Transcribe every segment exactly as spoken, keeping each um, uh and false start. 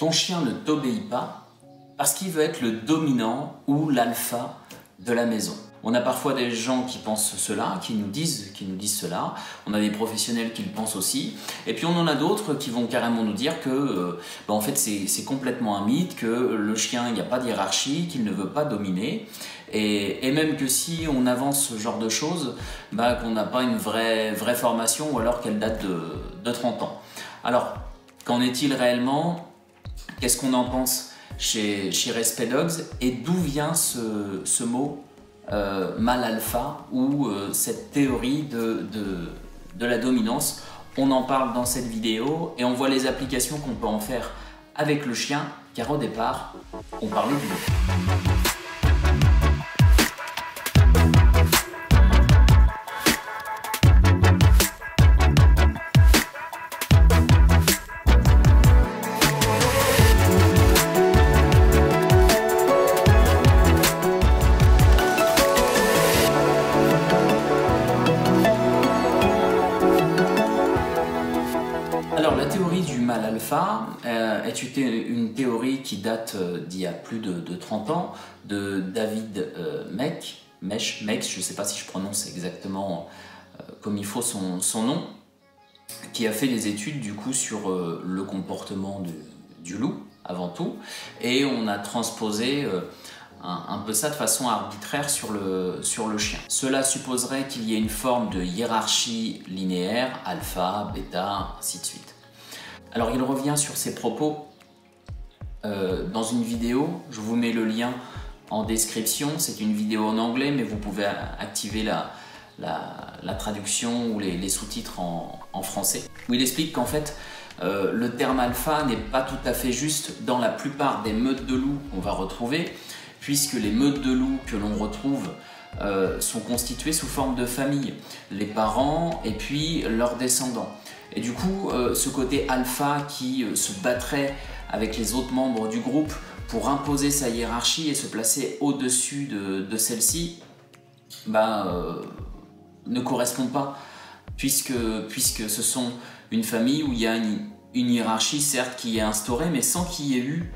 Ton chien ne t'obéit pas parce qu'il veut être le dominant ou l'alpha de la maison. On a parfois des gens qui pensent cela, qui nous disent, qui nous disent cela. On a des professionnels qui le pensent aussi. Et puis on en a d'autres qui vont carrément nous dire que euh, bah en fait c'est complètement un mythe, que le chien, il n'y a pas de hiérarchie, qu'il ne veut pas dominer. Et, et même que si on avance ce genre de choses, bah, qu'on n'a pas une vraie, vraie formation ou alors qu'elle date de, de trente ans. Alors, qu'en est-il réellement? Qu'est-ce qu'on en pense chez, chez Respect Dogs? Et d'où vient ce, ce mot euh, mâle alpha ou euh, cette théorie de, de, de la dominance? On en parle dans cette vidéo et on voit les applications qu'on peut en faire avec le chien, car au départ, on parle de lui. Alors la théorie du mâle alpha euh, est une théorie qui date euh, d'il y a plus de, de trente ans, de David euh, Mech, Mech, Mech, je ne sais pas si je prononce exactement euh, comme il faut son, son nom, qui a fait des études du coup sur euh, le comportement du, du loup avant tout, et on a transposé euh, un, un peu ça de façon arbitraire sur le, sur le chien. Cela supposerait qu'il y ait une forme de hiérarchie linéaire, alpha, bêta, ainsi de suite. Alors il revient sur ses propos euh, dans une vidéo, je vous mets le lien en description, c'est une vidéo en anglais mais vous pouvez activer la, la, la traduction ou les, les sous-titres en, en français, où il explique qu'en fait euh, le terme alpha n'est pas tout à fait juste dans la plupart des meutes de loups qu'on va retrouver, puisque les meutes de loups que l'on retrouve euh, sont constituées sous forme de famille, les parents et puis leurs descendants. Et du coup, euh, ce côté alpha qui euh, se battrait avec les autres membres du groupe pour imposer sa hiérarchie et se placer au-dessus de, de celle-ci, bah, euh, ne correspond pas, puisque, puisque ce sont une famille où il y a une, une hiérarchie, certes, qui est instaurée, mais sans qu'il y ait eu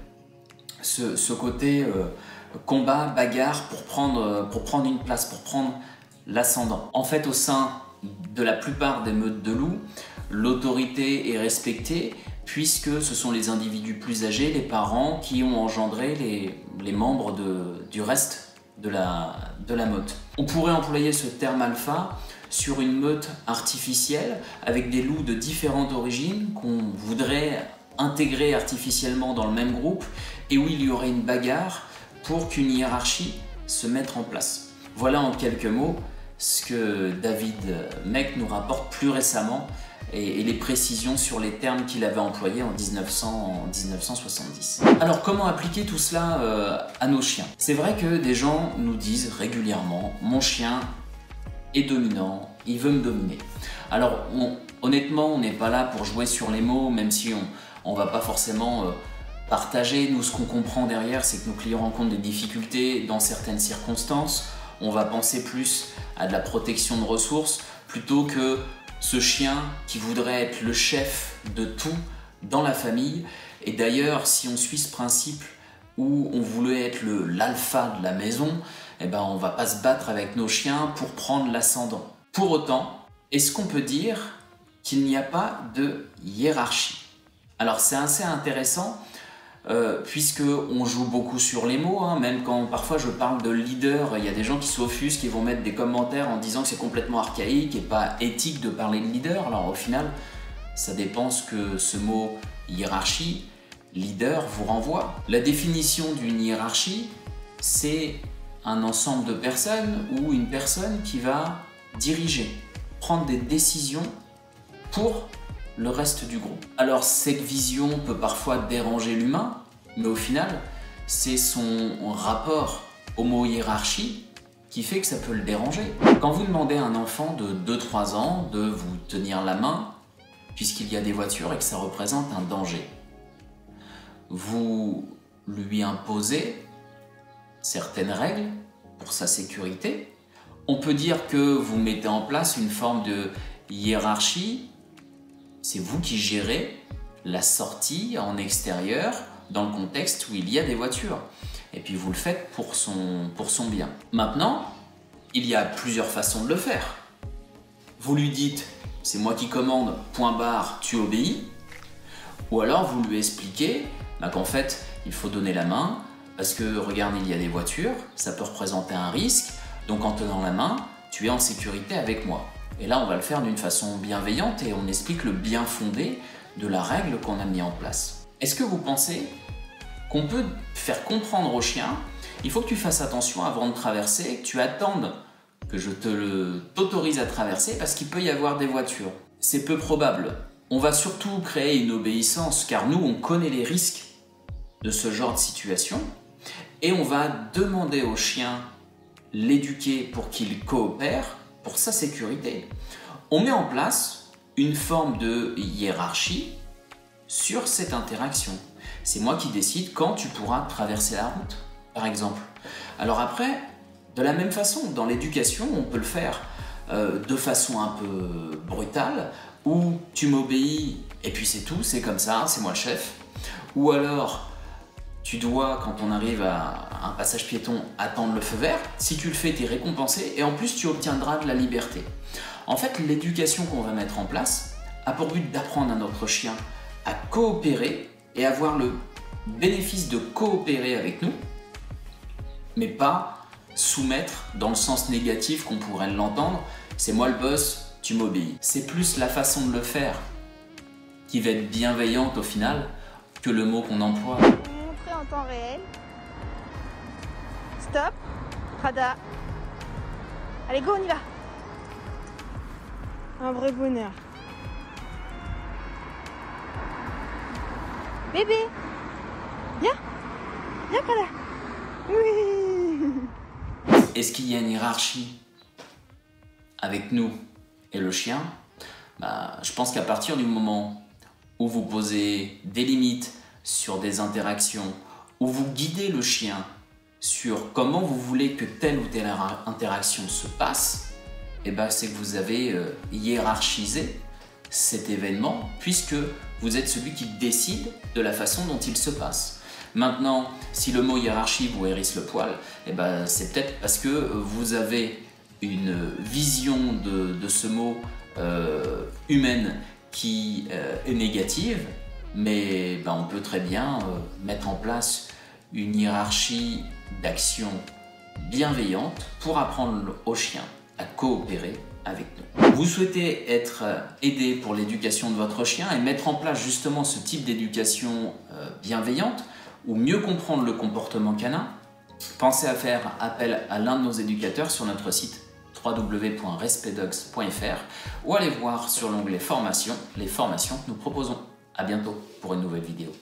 ce, ce côté euh, combat, bagarre pour prendre, pour prendre une place, pour prendre l'ascendant. En fait, au sein de la plupart des meutes de loups, l'autorité est respectée puisque ce sont les individus plus âgés, les parents, qui ont engendré les, les membres de, du reste de la, de la meute. On pourrait employer ce terme alpha sur une meute artificielle avec des loups de différentes origines qu'on voudrait intégrer artificiellement dans le même groupe et où il y aurait une bagarre pour qu'une hiérarchie se mette en place. Voilà en quelques mots ce que David Mech nous rapporte plus récemment et, et les précisions sur les termes qu'il avait employés en mille neuf cents soixante-dix. Alors comment appliquer tout cela euh, à nos chiens? C'est vrai que des gens nous disent régulièrement « mon chien est dominant, il veut me dominer ». Alors on, honnêtement, on n'est pas là pour jouer sur les mots, même si on ne va pas forcément euh, partager. Nous, ce qu'on comprend derrière, c'est que nos clients rencontrent des difficultés dans certaines circonstances. On va penser plus à de la protection de ressources plutôt que ce chien qui voudrait être le chef de tout dans la famille. Et d'ailleurs, si on suit ce principe où on voulait être l'alpha de la maison, eh ben, on ne va pas se battre avec nos chiens pour prendre l'ascendant. Pour autant, est-ce qu'on peut dire qu'il n'y a pas de hiérarchie? Alors c'est assez intéressant euh, puisqu'on joue beaucoup sur les mots, hein, même quand parfois je parle de leader, il y a des gens qui s'offusquent, qui vont mettre des commentaires en disant que c'est complètement archaïque et pas éthique de parler de leader. Alors au final, ça dépend ce que ce mot hiérarchie, leader vous renvoie. La définition d'une hiérarchie, c'est un ensemble de personnes ou une personne qui va diriger, prendre des décisions pour le reste du groupe. Alors cette vision peut parfois déranger l'humain, mais au final, c'est son rapport au mot hiérarchie qui fait que ça peut le déranger. Quand vous demandez à un enfant de deux trois ans de vous tenir la main, puisqu'il y a des voitures et que ça représente un danger, vous lui imposez certaines règles pour sa sécurité. On peut dire que vous mettez en place une forme de hiérarchie. C'est vous qui gérez la sortie en extérieur dans le contexte où il y a des voitures. Et puis vous le faites pour son, pour son bien. Maintenant, il y a plusieurs façons de le faire. Vous lui dites, c'est moi qui commande, point barre, tu obéis. Ou alors vous lui expliquez bah, qu'en fait, il faut donner la main, parce que regarde, il y a des voitures, ça peut représenter un risque, donc en tenant la main, tu es en sécurité avec moi. Et là, on va le faire d'une façon bienveillante et on explique le bien fondé de la règle qu'on a mis en place. Est-ce que vous pensez qu'on peut faire comprendre au chien, il faut que tu fasses attention avant de traverser, que tu attendes que je te le, t'autorise à traverser parce qu'il peut y avoir des voitures? C'est peu probable. On va surtout créer une obéissance car nous, on connaît les risques de ce genre de situation et on va demander au chien, l'éduquer pour qu'il coopère pour sa sécurité. On met en place une forme de hiérarchie sur cette interaction. C'est moi qui décide quand tu pourras traverser la route, par exemple. Alors après, de la même façon, dans l'éducation, on peut le faire euh, de façon un peu brutale, où tu m'obéis et puis c'est tout, c'est comme ça, c'est moi le chef. Ou alors, tu dois, quand on arrive à un passage piéton, attendre le feu vert. Si tu le fais, tu es récompensé et en plus, tu obtiendras de la liberté. En fait, l'éducation qu'on va mettre en place a pour but d'apprendre à notre chien à coopérer et avoir le bénéfice de coopérer avec nous, mais pas soumettre dans le sens négatif qu'on pourrait l'entendre. C'est moi le boss, tu m'obéis. C'est plus la façon de le faire qui va être bienveillante au final que le mot qu'on emploie. Montrer en temps réel. Stop. Prada. Allez, go, on y va. Un vrai bonheur. Bébé. Viens. Viens, Prada. Oui. Est-ce qu'il y a une hiérarchie avec nous et le chien? Bah, je pense qu'à partir du moment où vous posez des limites sur des interactions, où vous guidez le chien sur comment vous voulez que telle ou telle interaction se passe, eh ben c'est que vous avez euh, hiérarchisé cet événement puisque vous êtes celui qui décide de la façon dont il se passe. Maintenant, si le mot hiérarchie vous hérisse le poil, eh ben c'est peut-être parce que vous avez une vision de, de ce mot euh, humaine qui euh, est négative, mais ben, on peut très bien euh, mettre en place une hiérarchie d'action bienveillante pour apprendre au chien à coopérer avec nous. Vous souhaitez être aidé pour l'éducation de votre chien et mettre en place justement ce type d'éducation euh, bienveillante ou mieux comprendre le comportement canin? Pensez à faire appel à l'un de nos éducateurs sur notre site w w w point respect dogs point f r ou allez voir sur l'onglet formation les formations que nous proposons. À bientôt pour une nouvelle vidéo.